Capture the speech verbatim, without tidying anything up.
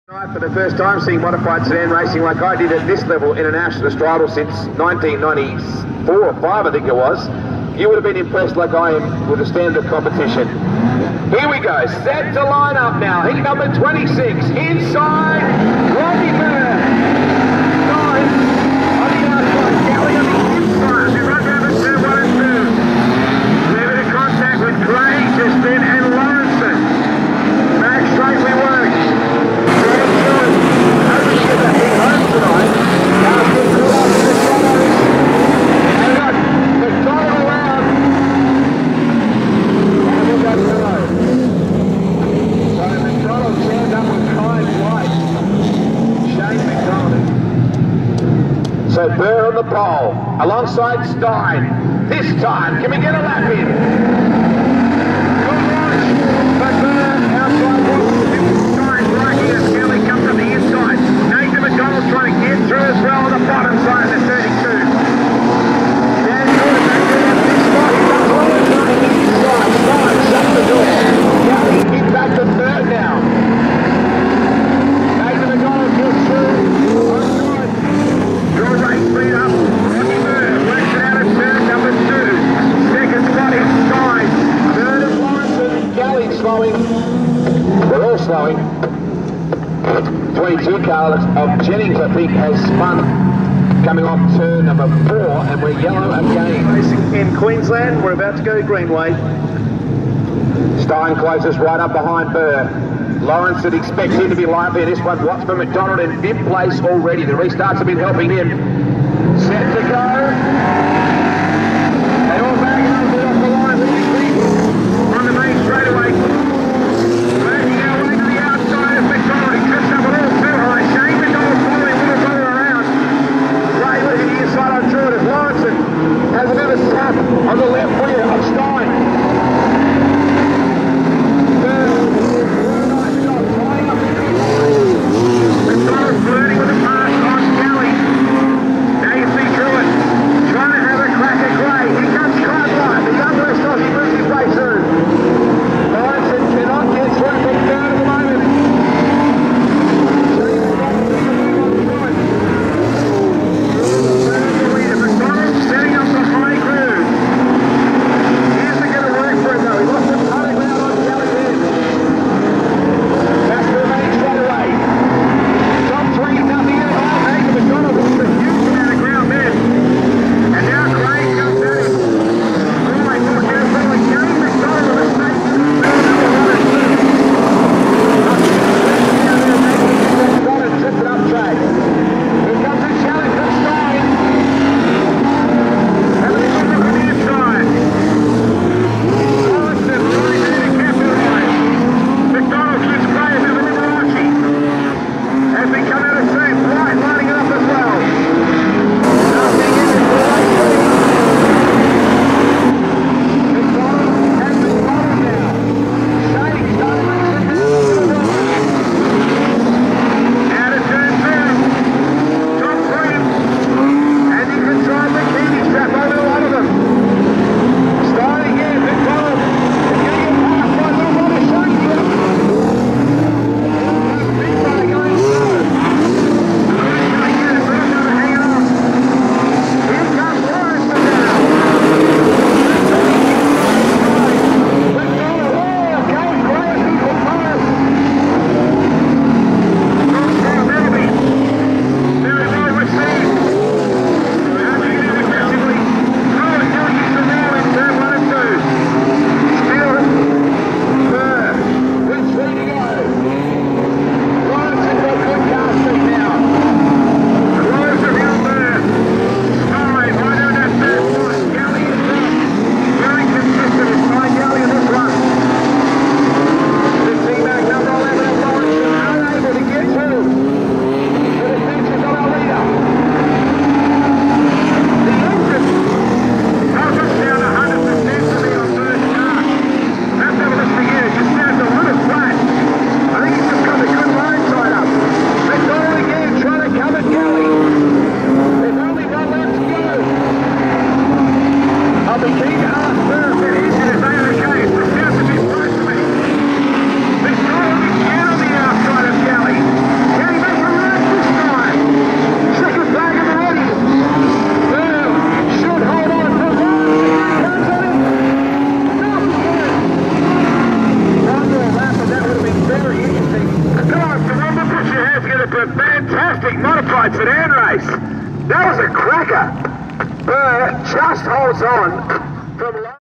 For the first time seeing modified sedan racing like I did at this level in a national stridal since nineteen ninety-four or five I think it was, you would have been impressed like I am with the standard competition. Here we go, set to line up now. Heat number twenty-six, inside, Rodney Miller. Nine, on the outside, Galley on the inside as we run down the turn one and two. A little bit of contact with Gray just then and Lawrenson. Back straight we work. So Burr on the pole, alongside Stein. This time, can we get a lap in? Good launch, but Burr outside one. Stein right here. Skelly comes from the inside. Nathan McDonald trying to get through as well on the bottom side of the thirty-two. Dan Jordan back there at this spot. He comes all the way to the inside. Stein shuts the door. Kelly in back to third now. Nathan McDonald gets through. Your right speed up, Rodney Murr works it out of turn number two. Second spot is Stein. Third is Lawrenson. Galley slowing. We're all slowing. twenty-two car of Jennings, I think, has spun coming off turn number four, and we're yellow again. Racing in Queensland, we're about to go Greenway. Stein closes right up behind Burr. Lawrence would expect him to be lively in this one. Watch for McDonald in fifth place already. The restarts have been helping him. Set to go. They all back over off the line. On the main straightaway. Working our way to the outside of McDonald. He trips up a little too high. Shane McDonald following a little further around. Ray looking the inside on Jordan. Lawrenson has a bit of a snap on the left wheel of Stein. Flirting with the pass on Galley. on from